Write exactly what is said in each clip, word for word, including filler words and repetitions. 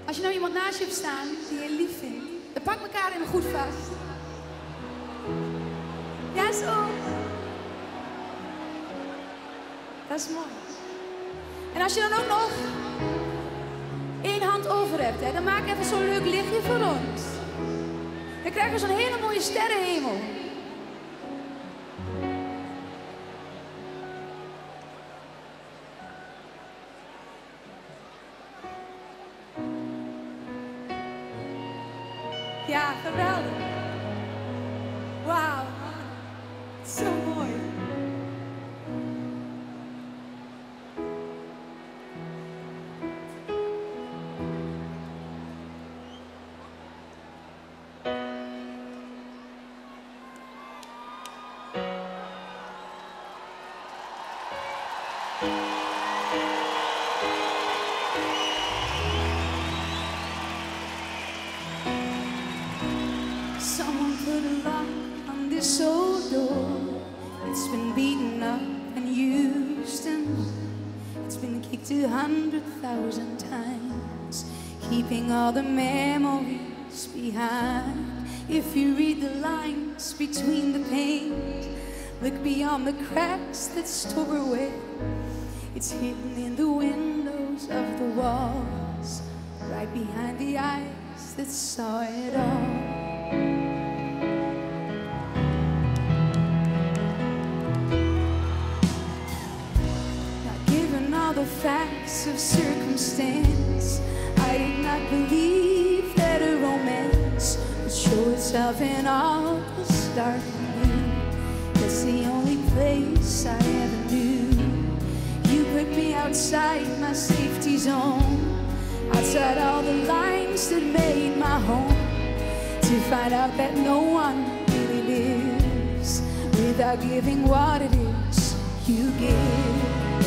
Als je nou iemand naast je hebt staan die je lief vindt, dan pak elkaar even goed vast. Ja, zo. Dat is mooi. En als je dan ook nog één hand over hebt, hè, dan maak even zo'n leuk lichtje voor ons. Dan krijgen we zo'n hele mooie sterrenhemel. Ja, geweldig. Wauw, zo mooi. Someone put a lock on this old door. It's been beaten up and used and it's been kicked a hundred thousand times, keeping all the memories behind. If you read the lines between the paint, look beyond the cracks that store away. It's hidden in the windows of the walls, right behind the eyes that saw it all. The facts of circumstance, I did not believe that a romance would show itself in all this dark and blue. That's the only place I ever knew. You put me outside my safety zone, outside all the lines that made my home, to find out that no one really lives without giving what it is you give.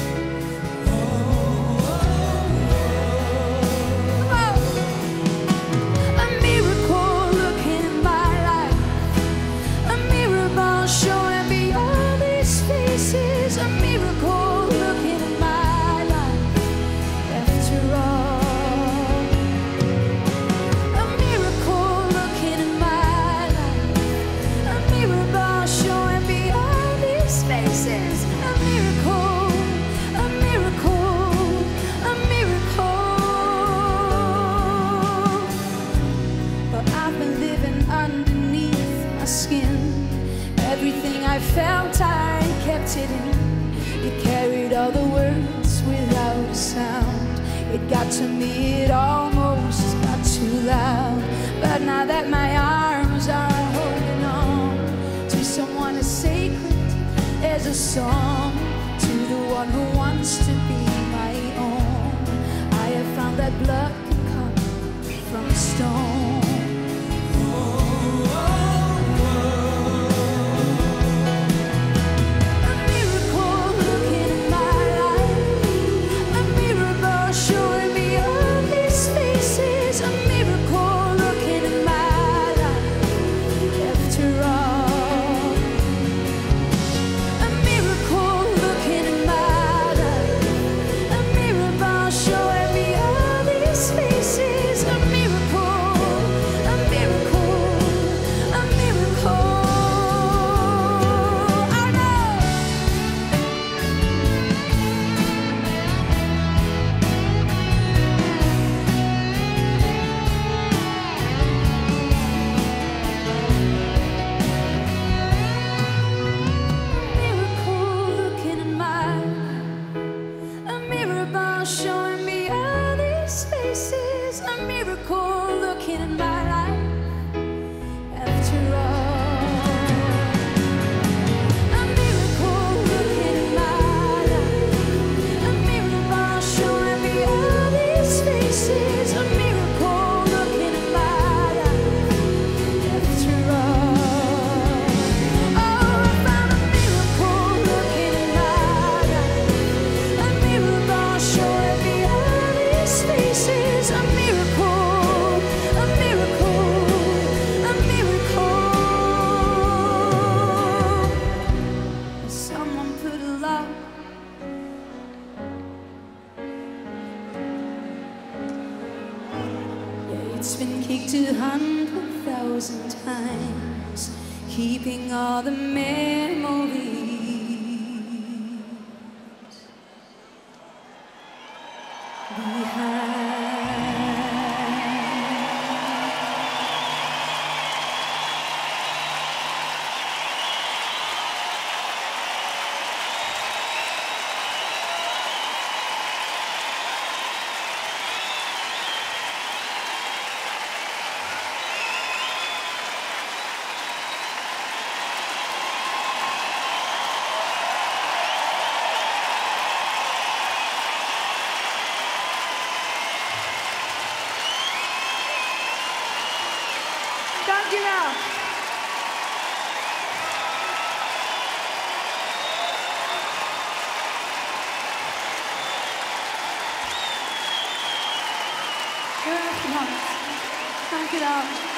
Showing me all these faces, a miracle looking in my life. After all, a miracle looking in my life, a miracle showing me all these faces, a miracle, a miracle, a miracle. But I've been living underneath my skin. Everything I felt, I kept it in. It carried all the words without a sound. It got to me, it almost got too loud. But now that my arms are holding on to someone as sacred as a song, to the one who wants to be my own, I have found that blood can come from a stone. Showing me all these faces, a miracle looking in my life. After all, a miracle looking in my life, a miracle showing me all these faces, a miracle looking in my life. After all, oh, I found a miracle looking in my life, a miracle showing me all these faces, a miracle, a miracle. It's been kicked a hundred thousand times, keeping all the memories behind. Dankjewel. Heel erg bedankt. Dankjewel.